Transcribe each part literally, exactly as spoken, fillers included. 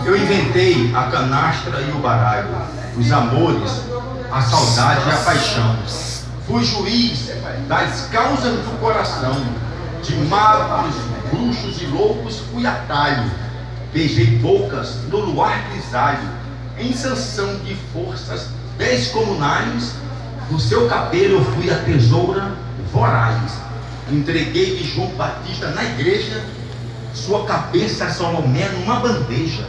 Eu inventei a canastra e o baralho, os amores, a saudade e a paixão. Fui juiz das causas do coração, de magos, bruxos e loucos fui atalho. Beijei bocas no luar grisalho, em sanção de forças descomunais. Do seu cabelo eu fui a tesoura voraz. Entreguei-lhe João Batista na igreja, sua cabeça a Salomé numa bandeja.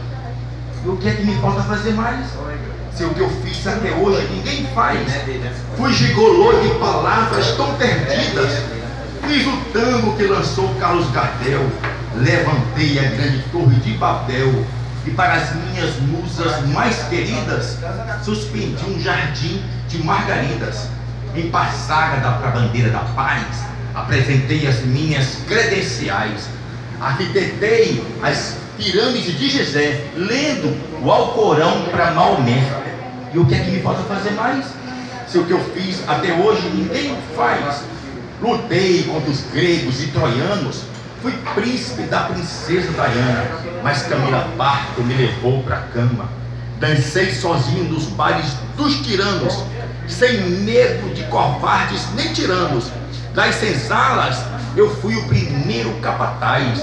E o que é que me falta fazer mais? Se o que eu fiz até hoje ninguém faz. Fui gigolô de palavras tão perdidas. Fiz o tango que lançou Carlos Gardel. Levantei a grande torre de Babel. E para as minhas musas mais queridas, suspendi um jardim de margaridas. Em Passaga para a bandeira da paz, apresentei as minhas credenciais. Arquitetei as pirâmides de Gizé, lendo o Alcorão para Maomé. E o que é que me falta fazer mais? Se o que eu fiz até hoje ninguém faz. Lutei contra os gregos e troianos. Fui príncipe da princesa Diana, mas Camila Parto me levou para a cama. Dancei sozinho nos bailes dos tiranos, sem medo de covardes nem tiranos. Das senzalas eu fui o primeiro capataz.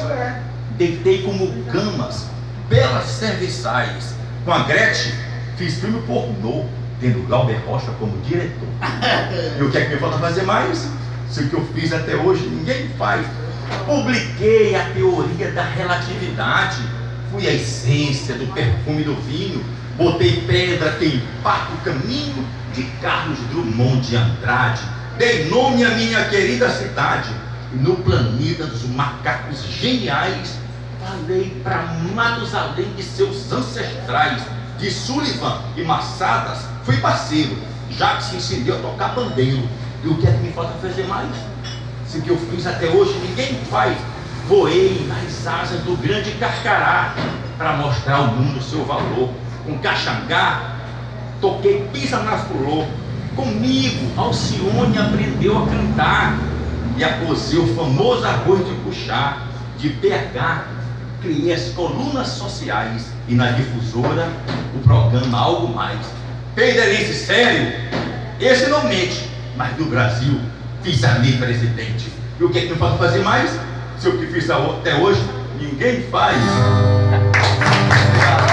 Deitei como camas, belas serviçais. Com a Gretchen fiz filme pornô, tendo Glauber Rocha como diretor. E o que é que me falta fazer mais? Se o que eu fiz até hoje ninguém faz. Publiquei a teoria da relatividade. Fui a essência do perfume do vinho. Botei pedra que empata o caminho de Carlos Drummond de Andrade. Dei nome à minha querida cidade. E no planeta dos macacos geniais, falei para Matusalém de seus ancestrais. De Sullivan e Massadas fui parceiro, já que se incendiou a tocar bandeiro. E o que é que me falta fazer mais? Se o que eu fiz até hoje ninguém faz. Voei nas asas do grande Carcará para mostrar ao mundo o seu valor. Com Caxangá toquei pisa na flor. Comigo Alcione aprendeu a cantar. E aposei o famoso arroz de puxar. De B H criei as colunas sociais. E na difusora o programa Algo Mais. Peidelense sério, esse não mente, mas do Brasil fiz a lei presidente. E o que é que não pode fazer mais? Se o que fiz até hoje ninguém faz.